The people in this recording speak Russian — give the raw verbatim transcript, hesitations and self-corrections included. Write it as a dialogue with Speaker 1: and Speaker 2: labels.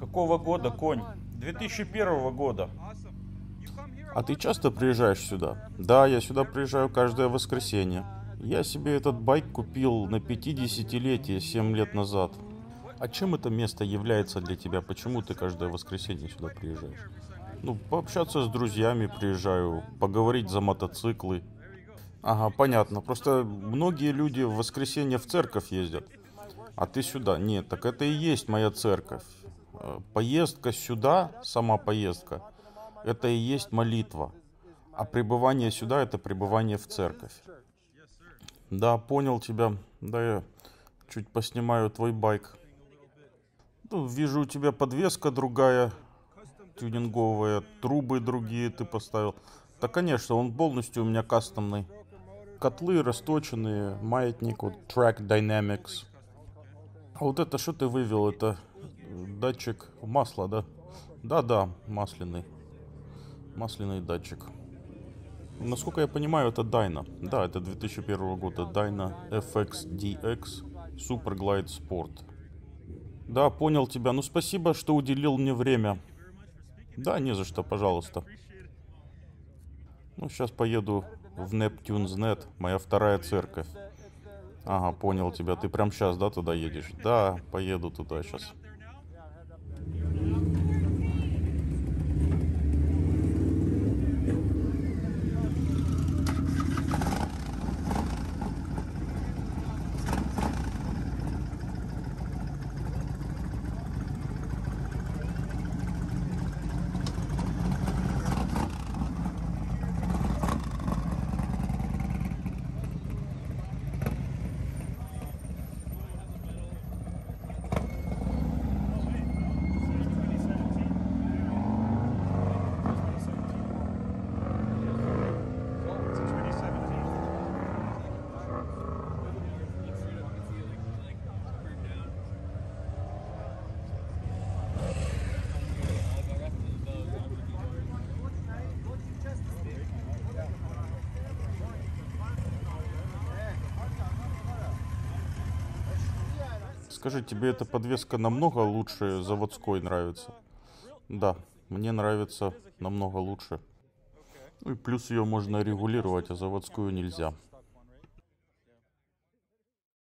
Speaker 1: Какого года, конь? две тысячи первого года.
Speaker 2: А ты часто приезжаешь сюда? Да, я сюда приезжаю каждое воскресенье. Я себе этот байк купил на пятидесятилетие семь лет назад. А чем это место является для тебя? Почему ты каждое воскресенье сюда приезжаешь? Ну, пообщаться с друзьями приезжаю, поговорить за мотоциклы. Ага, понятно. Просто многие люди в воскресенье в церковь ездят. А ты сюда? Нет, так это и есть моя церковь. Э, Поездка сюда, сама поездка, это и есть молитва. А пребывание сюда — это пребывание в церковь. Да, понял тебя. Да, я чуть поснимаю твой байк. Ну, вижу, у тебя подвеска другая, тюнинговая, трубы другие ты поставил. Да, конечно, он полностью у меня кастомный. Котлы расточенные, маятник, вот Track Dynamics. А вот это что ты вывел? Это датчик масла, да? Да-да, масляный. Масляный датчик. Насколько я понимаю, это Dyna. Да, это две тысячи первого года Dyna эф икс ди экс Super Glide Sport. Да, понял тебя. Ну, спасибо, что уделил мне время. Да, не за что, пожалуйста. Ну, сейчас поеду в Neptunes.net, моя вторая церковь. Ага, понял тебя. Ты прям сейчас, да, туда едешь? Да, поеду туда сейчас. Скажи, тебе эта подвеска намного лучше заводской нравится? Да, мне нравится намного лучше. Ну и плюс ее можно регулировать, а заводскую нельзя.